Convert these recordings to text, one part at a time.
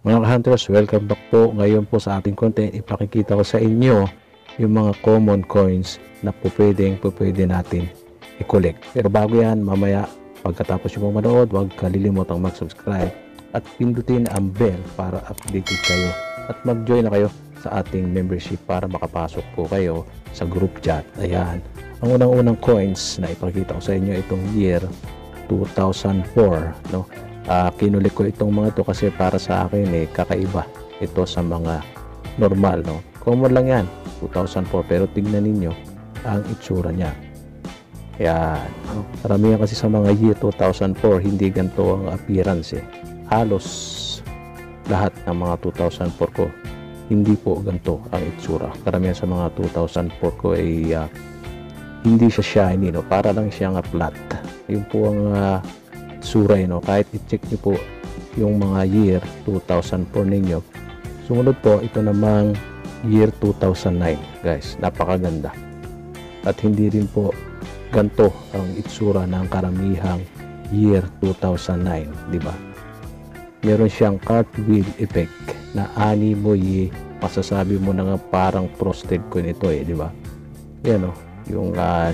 Mga hunters, welcome back po. Ngayon po sa ating content, ipakikita ko sa inyo yung mga common coins na pwede natin i-collect. Pero bago yan, mamaya pagkatapos yung manood, huwag kalilimutang mag-subscribe at pindutin ang bell para updated kayo at mag-join na kayo sa ating membership para makapasok po kayo sa group chat. Ayan, ang unang coins na ipakita ko sa inyo itong year 2004, no? Kinulik ko itong mga to kasi para sa akin kakaiba ito sa mga normal, no? Common lang yan, 2004, pero tignan ninyo ang itsura niya. Yan, karamihan kasi sa mga year 2004 hindi ganito ang appearance halos lahat ng mga 2004 ko hindi po ganito ang itsura. Karamihan sa mga 2004 ko ay hindi siya shiny, no? Para lang siyang flat. Yun po ang suray, no? Kahit i-check nyo po yung mga year 2004 ninyo. Sumunod po ito namang year 2009, guys. Napakaganda at hindi rin po ganito ang itsura ng karamihang year 2009, di ba? Meron siyang cartwheel effect na ani mo masasabi mo na nga parang frosted coin ito di ba? Yan yung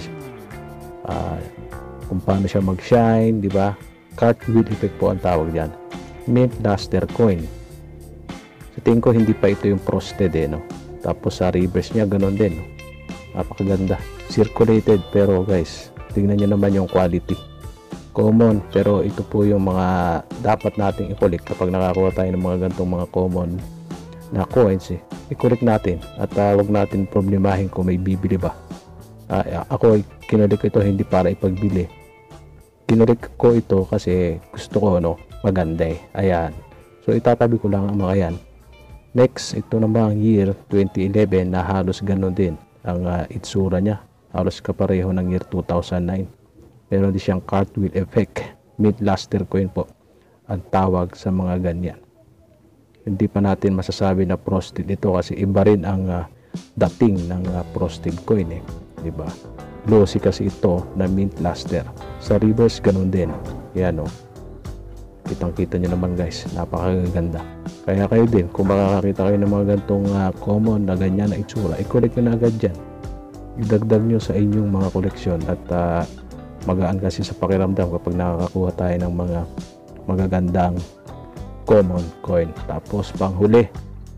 kung paano siya mag-shine, di ba? Cartwheel effect po ang tawag diyan. Mint Duster coin. Sa tingin ko hindi pa ito yung frosted no. Tapos sa reverse niya ganoon din, no? Napakaganda. Circulated, pero guys, tingnan niyo naman yung quality. Common, pero ito po yung mga dapat nating i-collect kapag nakakuha tayo ng mga ganitong mga common na coins i-collect natin at wag natin problemahin kung may bibili ba. Ako kinulik ito hindi para ipagbili. Kinulik ko ito kasi gusto ko maganda ayan. So itatabi ko lang ang mga yan. Next, ito naman ang year 2011 na halos ganoon din ang itsura niya. Halos kapareho ng year 2009. Pero di siyang cartwheel effect. Mint Duster coin po ang tawag sa mga ganyan. Hindi pa natin masasabi na frosted ito kasi iba rin ang dating ng frosted coin diba? Glossy kasi ito na Mint Duster. Sa reverse ganun din. Yan kitang kita nyo naman guys, napakaganda. Kaya kayo din kung makakakita kayo ng mga gantong common na ganyan na itsura, i-collect nyo na agad dyan. Idagdag nyo sa inyong mga koleksyon at magaan kasi sa pakiramdam kapag nakakakuha tayo ng mga magagandang common coin. Tapos panghuli,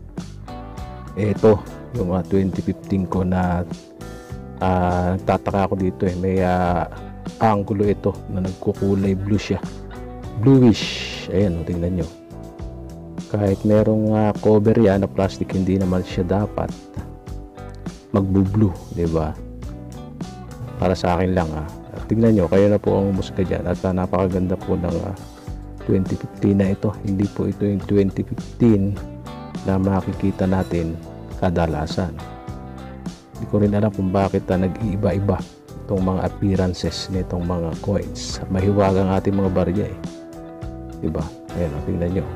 ito yung 2015 ko na tataka ako dito may angulo ito na nagkukulay blue siya, bluish. Ayan tingnan nyo, kahit merong cover yan na plastic, hindi naman siya dapat magbu-blue, diba? Para sa akin lang tingnan nyo, kayo na po ang umusga dyan. At napakaganda po ng 2015 na ito. Hindi po ito yung 2015 na makikita natin kadalasan. Hindi ko rin alam kung bakit nag-iiba-iba itong mga appearances nitong mga coins. Mahiwagang ating mga barya diba? Ayan tingnan nyo,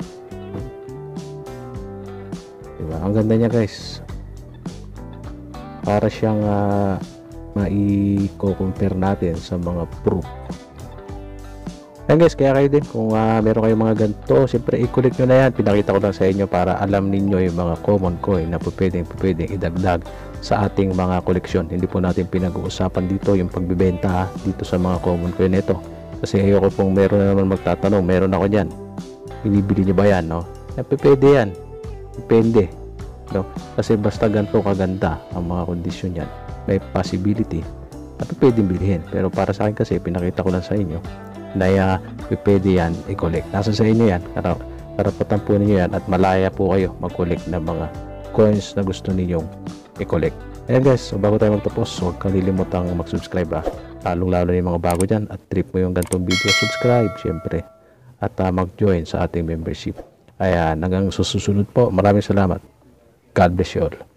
diba? Ang ganda niya guys, para siyang mai-compare natin sa mga proof. Ayan guys, kaya kayo din kung meron kayong mga ganito, siyempre i-collect nyo na yan. Pinakita ko lang sa inyo para alam ninyo yung mga common coin na pwedeng idagdag sa ating mga koleksyon. Hindi po natin pinag-uusapan dito yung pagbibenta dito sa mga common coin nito, kasi ayoko pong meron na naman magtatanong, meron ako dyan, binibili nyo ba yan, no? Pwede yan, depende, no? Kasi basta ganito kaganda ang mga kondisyon yan, may possibility at pwedeng bilhin. Pero para sa akin kasi pinakita ko lang sa inyo na pwede yan i-collect. Nasa sa inyo yan, karapatan po ninyo yan at malaya po kayo mag-collect ng mga coins na gusto ninyong i-collect. Ayan guys, so bago tayo magtapos, huwag kalilimutang mag-subscribe lalong lalo yung mga bago dyan at trip mo yung ganitong video, subscribe syempre at mag-join sa ating membership. Ayan, hanggang susunod po, maraming salamat. God bless you all.